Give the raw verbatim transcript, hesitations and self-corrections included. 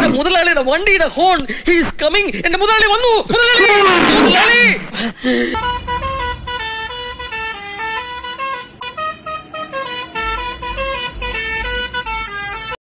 എന്റെ മുതലാളിയുടെ വണ്ടിയുടെ ഹോൺ. He is coming. എന്റെ മുതലാളി വന്നു. മുതലാളി, മുതലാളി.